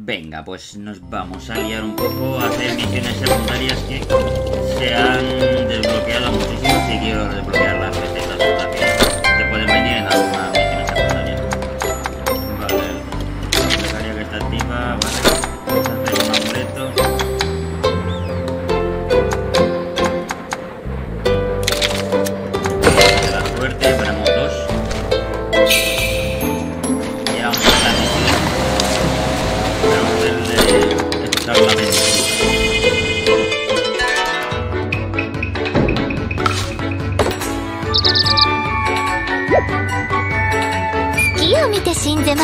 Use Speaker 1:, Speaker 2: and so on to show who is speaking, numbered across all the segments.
Speaker 1: Venga, pues nos vamos a liar un poco a hacer misiones secundarias que se han desbloqueado muchísimo. Si quiero desbloquear las recetas que te pueden venir en alguna misión secundaria. Vale, la becaria que está activa, vale. Vamos a hacer un amuleto. De la suerte, ponemos 2. Y vamos a la misión. Vamos a hacer de escuchar la mente.
Speaker 2: 月を見て死んでます。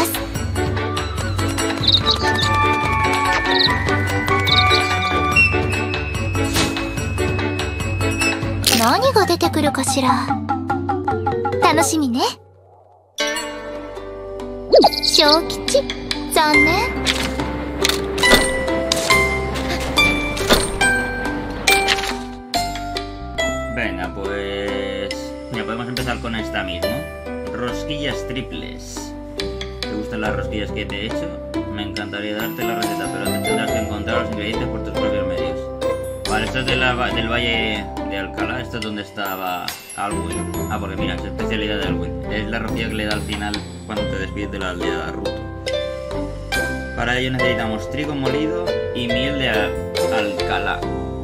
Speaker 2: 何が出てくるかしら。楽しみね。小吉、残念。
Speaker 1: Venga, pues... Mira, podemos empezar con esta mismo. Rosquillas triples. ¿Te gustan las rosquillas que te he hecho? Me encantaría darte la receta, pero antes tendrás que encontrar los ingredientes por tus propios medios. Vale, esto es del Valle de Alcalá. Esto es donde estaba Alwyn. Ah, porque mira, es especialidad de Alwyn. Es la rosquilla que le da al final cuando te despides de la aldea Ruto. Para ello necesitamos trigo molido y miel de Alcalá.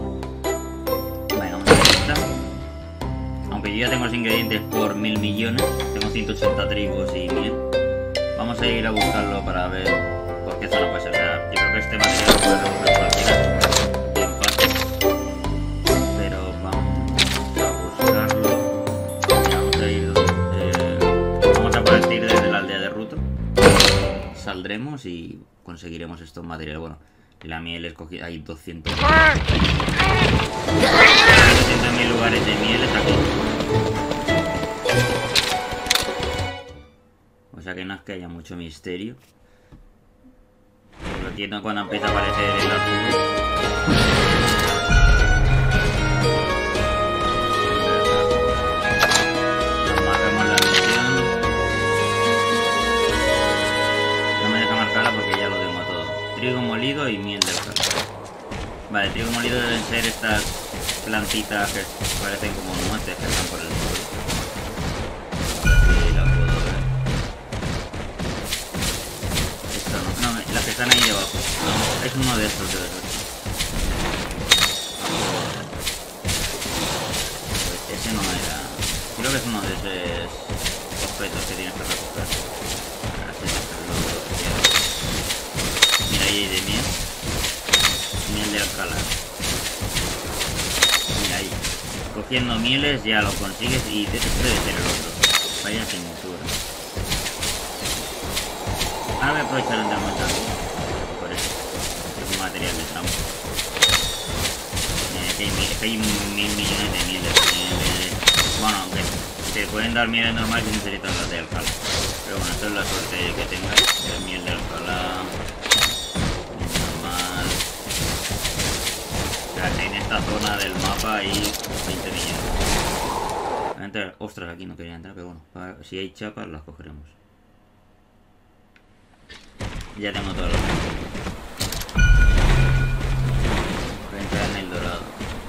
Speaker 1: Aunque yo ya tengo los ingredientes por 1000 millones, tengo 180 trigos y miel. Vamos a ir a buscarlo para ver por qué zona puede ser. O sea, yo creo que este material lo puede recoger cualquiera bien fácil. Pero vamos a buscarlo. Vamos a ir. Vamos a partir desde la aldea de Ruto. Saldremos y conseguiremos estos materiales. Bueno, la miel escogida. Hay 200. 200.000 lugares de miel está aquí. O sea que no es que haya mucho misterio. Lo entiendo cuando empieza a aparecer el azul. Nos marcamos la misión. No me deja marcarla porque ya lo tengo todo. Trigo molido y miel del calor. Vale, trigo molido deben ser estas plantitas que parecen como nueces que están por el suelo. Aquí la puedo ver. Esto no, las que están ahí debajo. No, es uno de estos debe ser. Pues ese no era. Creo que es uno de esos objetos que tienes que recoger. Mira, ahí hay de miel. Miel de Alcalá. Mira ahí. Cogiendo mieles ya lo consigues y este debe ser el otro. Vaya cintura. Ahora voy a aprovechar el diamante por eso. Es un material de trampa. Que hay 1000 millones de mieles. Bueno, aunque te pueden dar mieles normales y necesitas las de Alcalá. Pero bueno, esto es la suerte que tengas. El miel de Alcalá. En esta zona del mapa hay 20 millones. Voy a entrar. Ostras, aquí no quería entrar, pero bueno, si hay chapas las cogeremos. Ya tengo todas las. Voy a entrar en el dorado.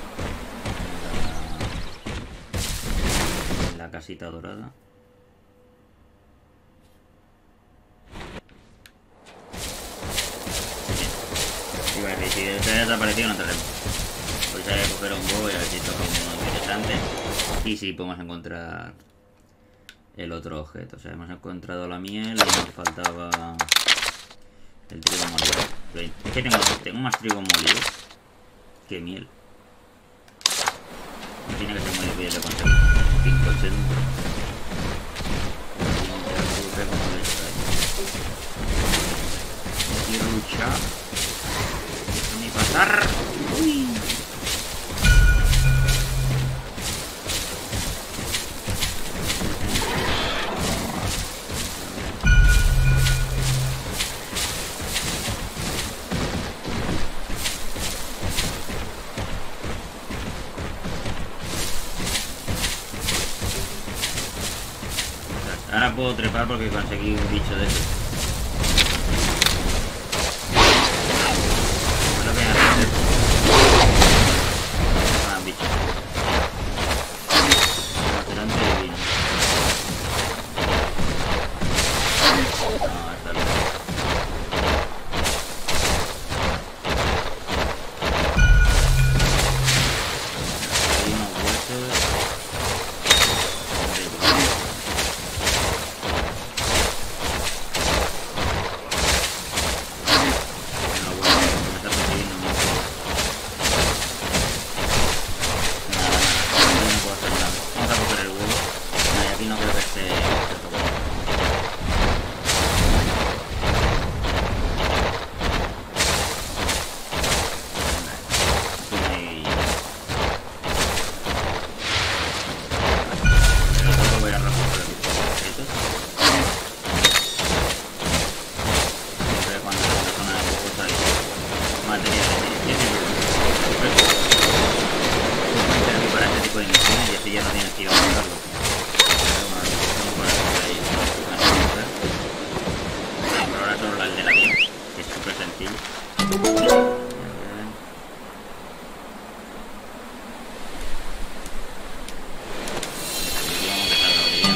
Speaker 1: En la casita dorada. Y bueno, si se ha desaparecido no entraremos. Pues hay que coger un huevo y a ver si toca uno interesante. Y si podemos encontrar el otro objeto. O sea, hemos encontrado la miel y nos faltaba el trigo molido. Es que tengo más trigo molido que miel. No tiene que ser muy difícil de conseguir. 580. No quiero luchar. Déjame pasar. Uy. Ahora puedo trepar porque conseguí un bicho de eso.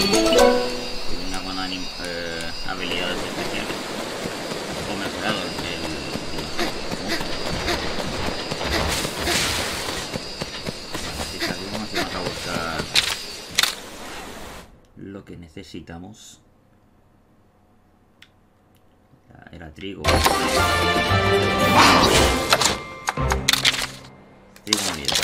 Speaker 1: Que venga con habilidades especiales. O mejorado si salimos y vamos a buscar lo que necesitamos. Era trigo. Trigo molido.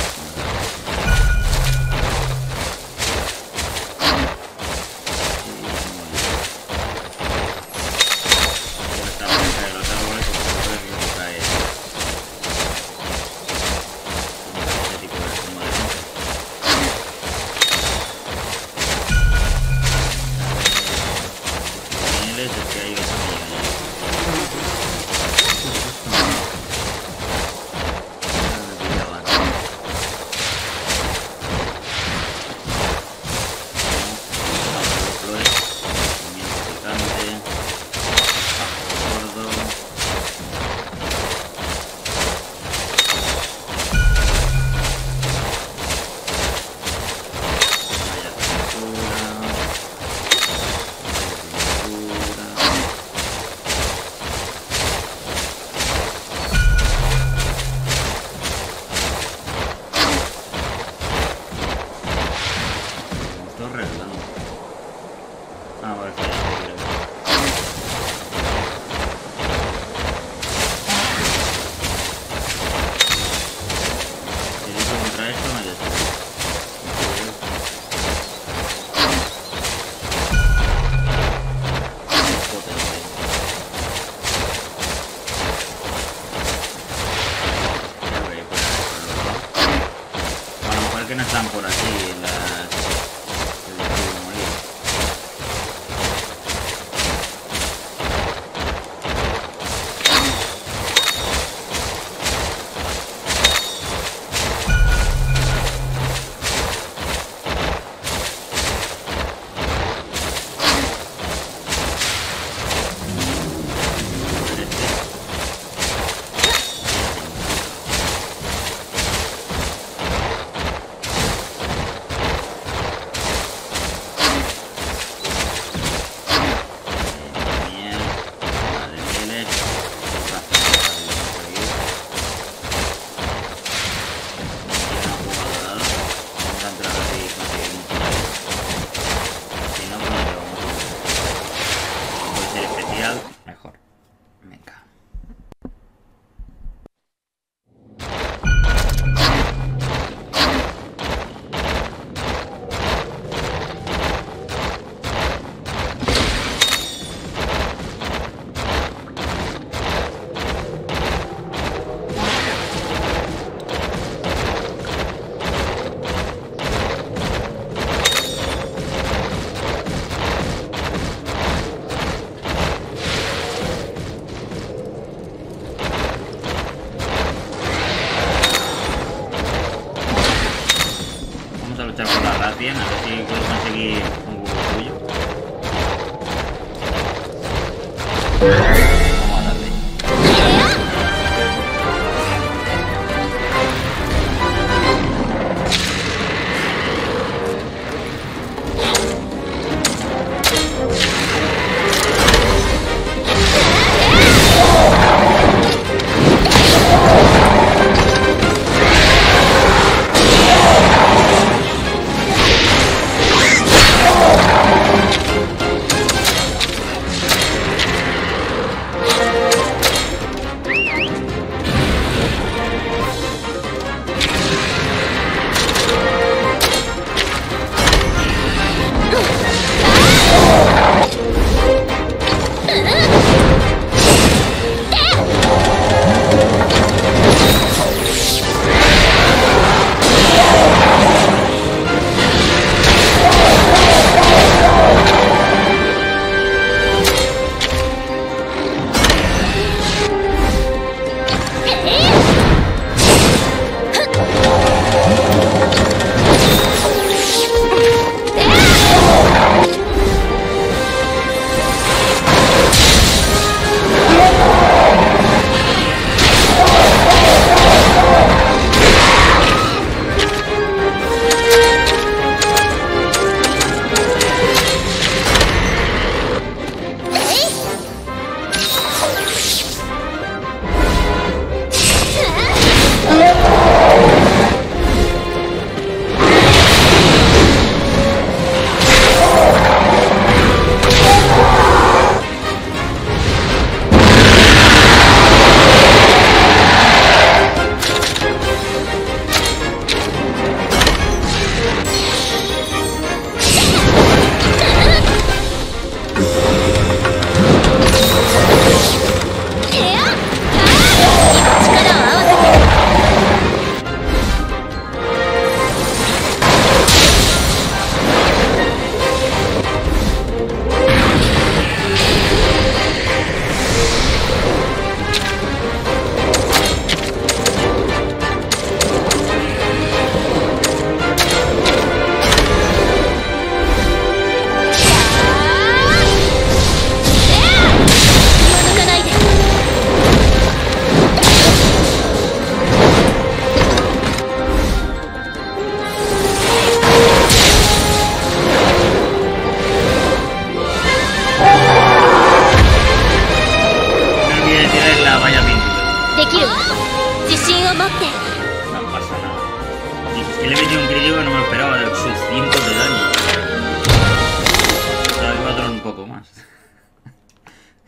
Speaker 1: Que no están por aquí las... Mejor. Venga. Bien, a ver si puedo conseguir un huevo suyo. Vamos a darle.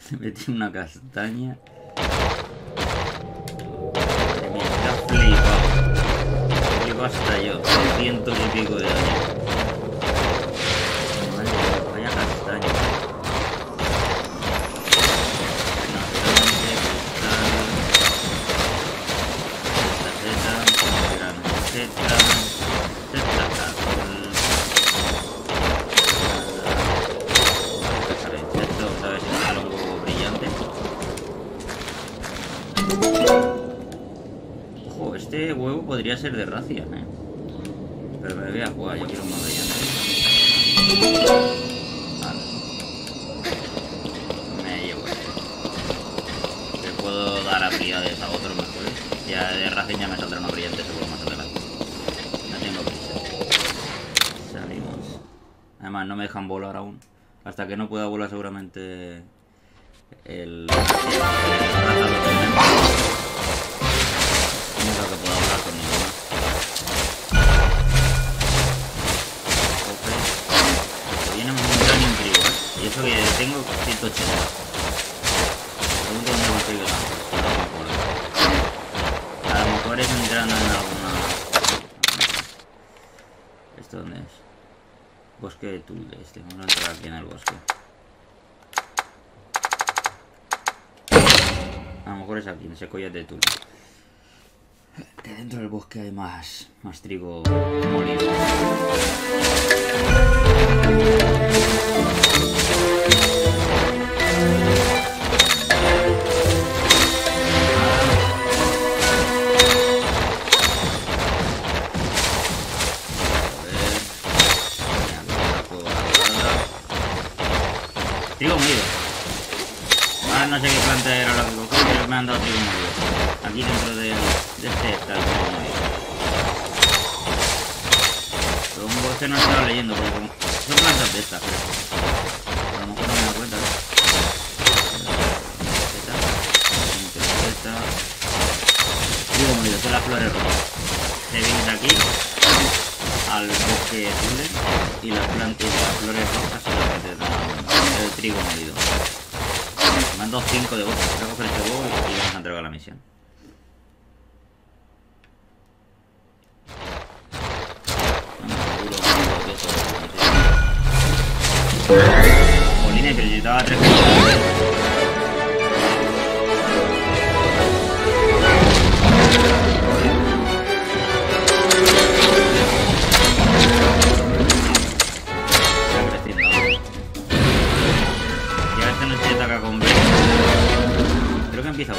Speaker 1: Le metí una castaña. Madre mía, está flipado. Flipo hasta yo. 200 y pico de daño. Madre mía, vaya castaña. Ojo, este huevo podría ser de racia, pero me voy a jugar, yo quiero un más brillante. Vale. Me llevo este. Le puedo dar habilidades a otros mejores. Ya de Racing ya me saldrá unos brillantes seguro más adelante. No tengo prisa. Salimos. Además no me dejan volar aún. Hasta que no pueda volar seguramente el trazado tremendo. No creo que pueda volar con ninguno. Ok. Viene un gran intrigo, Y eso que tengo 180. Pregunto dónde consigo tanto. No me acuerdo. A lo mejor es entrando en alguna... ¿Esto dónde es? Bosque de Tulde. Vamos a entrar aquí en el bosque. A lo mejor es aquí, en ese collar de Tulde. Que dentro del bosque hay más trigo molido. Trigo molido. Ahora no sé qué planta era lo que cogí, pero me han dado trigo molido. Aquí dentro de este está el trigo molido. Pero un bosque no estaba leyendo, porque como... son plantas de estas, creo. A lo mejor no me da cuenta. Trigo molido, son las flores rojas. Te vienes aquí al bosque azul y las plantas y las flores rojas son las que te dan el trigo molido. Me han dado 5 de huevos. Voy a coger este huevo y vamos a entregar la misión. Jolines, pero necesitaba 3 cosas. Creo que empieza con...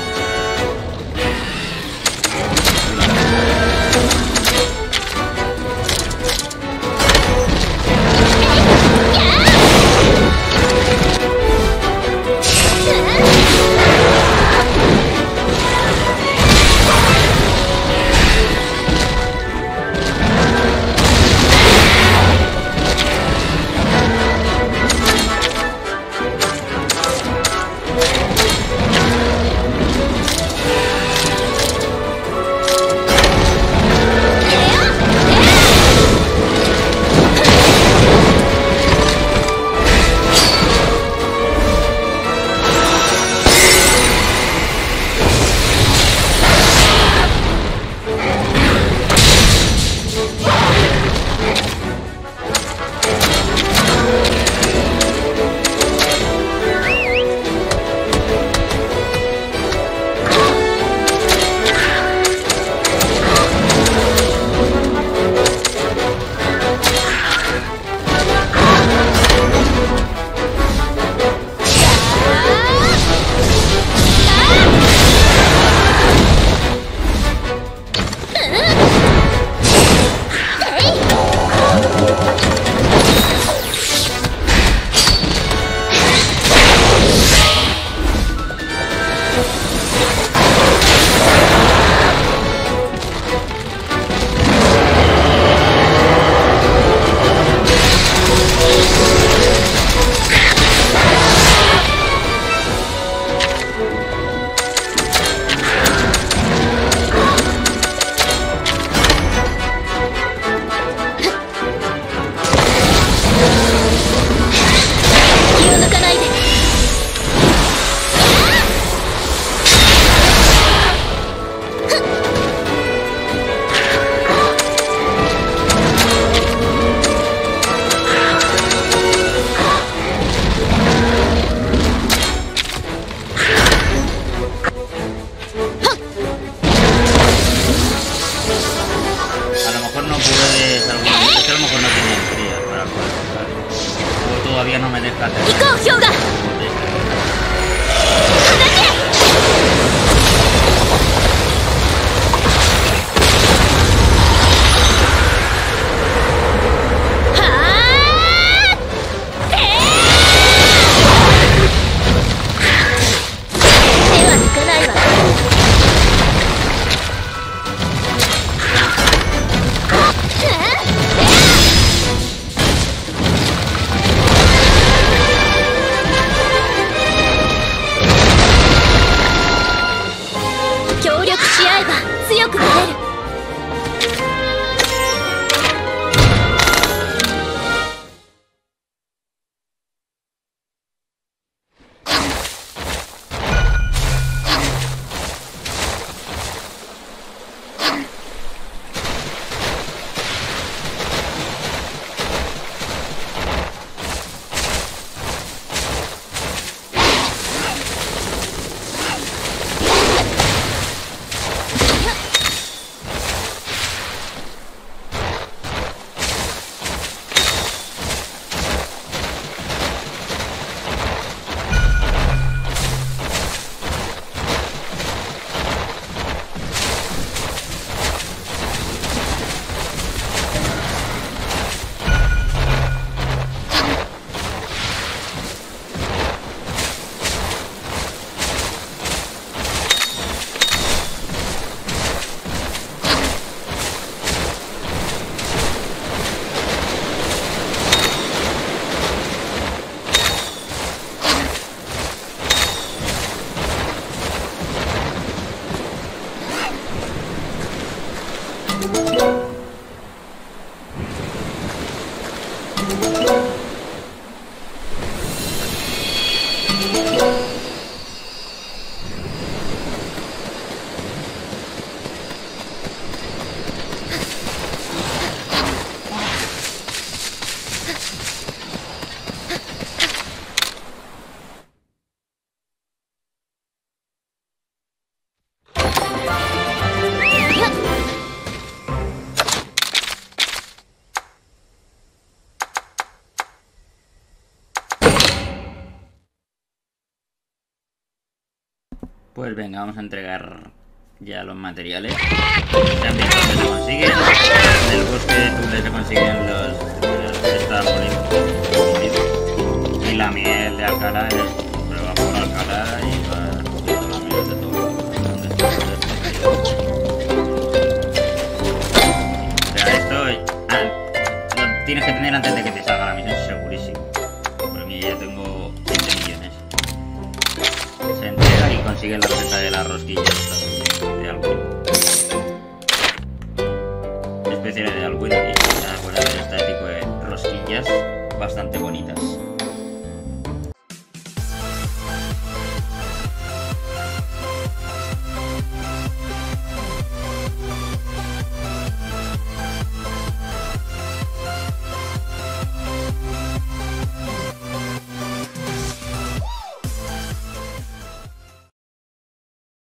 Speaker 1: todavía no me deja hacer. Pues venga, vamos a entregar ya los materiales. También donde se consiguen. En el bosque de Thule se consiguen los estas molinos. Y la miel de Alcalá, prueba por Alcalá y va cogiendo la miel de todo. O sea, esto lo tienes que tener antes de que te salga la misión, segurísimo. Porque ya tengo 20 millones. Se entrega y consigue la receta de las rosquillas de Alwyn. Especiales de Alwyn y por haber este tipo de rosquillas bastante bonitas.